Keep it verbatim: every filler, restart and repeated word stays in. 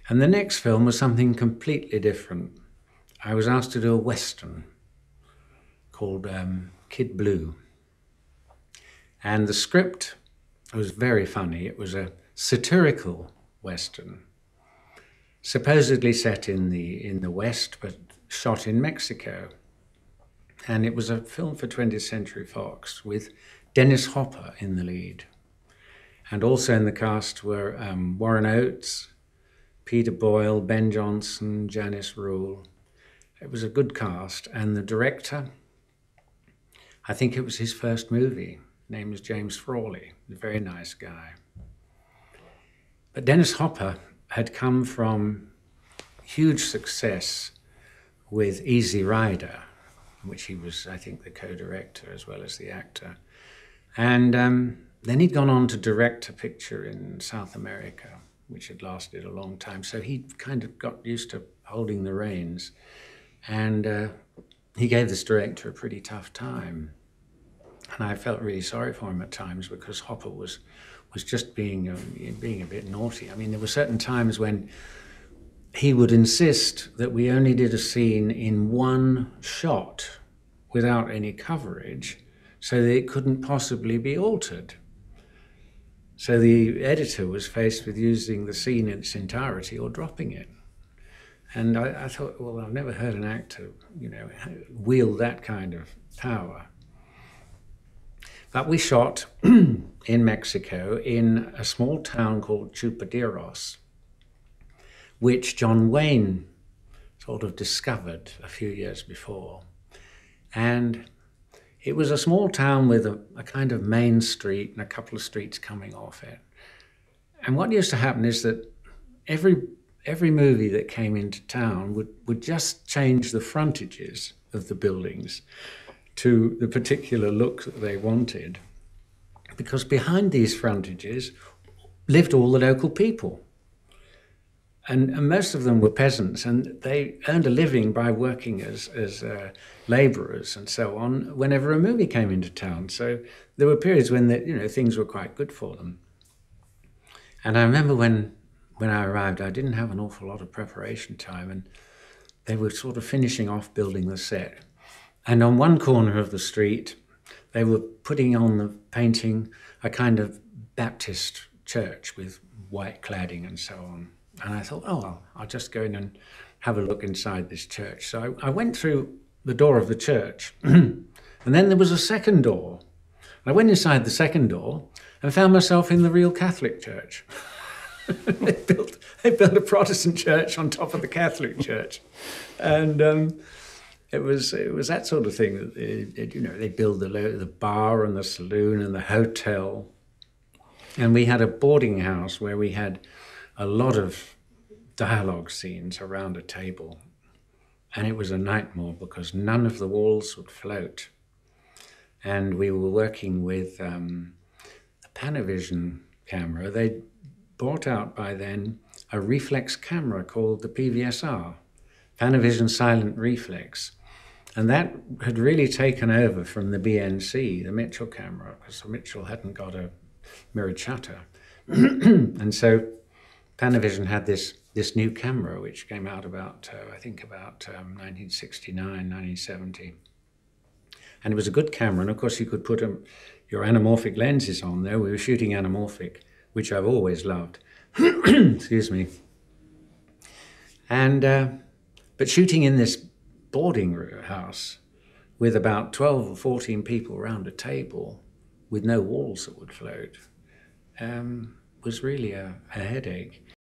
And the next film was something completely different. I was asked to do a Western called um, Kid Blue. And the script was very funny. It was a satirical Western, supposedly set in the, in the West, but shot in Mexico. And it was a film for twentieth Century Fox with Dennis Hopper in the lead. And also in the cast were um, Warren Oates, Peter Boyle, Ben Johnson, Janice Rule. It was a good cast. And the director, I think it was his first movie. His name was James Frawley, a very nice guy. But Dennis Hopper had come from huge success with Easy Rider, which he was, I think, the co-director as well as the actor. And um, then he'd gone on to direct a picture in South America, which had lasted a long time. So he kind of got used to holding the reins. And uh, he gave this director a pretty tough time. And I felt really sorry for him at times because Hopper was, was just being, um, being a bit naughty. I mean, there were certain times when he would insist that we only did a scene in one shot without any coverage so that it couldn't possibly be altered. So the editor was faced with using the scene in its entirety or dropping it. And I, I thought, well, I've never heard an actor, you know, wield that kind of power. But we shot in Mexico in a small town called Chupaderos, which John Wayne sort of discovered a few years before. And it was a small town with a, a kind of main street and a couple of streets coming off it. And what used to happen is that every, every movie that came into town would, would just change the frontages of the buildings to the particular look that they wanted, because behind these frontages lived all the local people. And, and most of them were peasants, and they earned a living by working as, as uh, labourers and so on whenever a movie came into town. So there were periods when the, you know, things were quite good for them. And I remember when, when I arrived, I didn't have an awful lot of preparation time, and they were sort of finishing off building the set. And on one corner of the street, they were putting on the painting a kind of Baptist church with white cladding and so on. And I thought, oh, well, I'll just go in and have a look inside this church. So I, I went through the door of the church, and then there was a second door. I went inside the second door and found myself in the real Catholic church. they, built, they built a Protestant church on top of the Catholic church. And um, it was it was that sort of thing that, they, it, you know, they build the, the bar and the saloon and the hotel. And we had a boarding house where we had a lot of dialogue scenes around a table. And it was a nightmare because none of the walls would float. And we were working with um, a Panavision camera. They bought out by then a reflex camera called the P V S R, Panavision Silent Reflex. And that had really taken over from the B N C, the Mitchell camera, because the Mitchell hadn't got a mirrored shutter. And so Panavision had this, this new camera, which came out about, uh, I think about um, nineteen sixty-nine, nineteen seventy. And it was a good camera. And of course you could put um, your anamorphic lenses on there. We were shooting anamorphic, which I've always loved. Excuse me. And, uh, but shooting in this boarding house with about twelve or fourteen people around a table with no walls that would float um, was really a, a headache.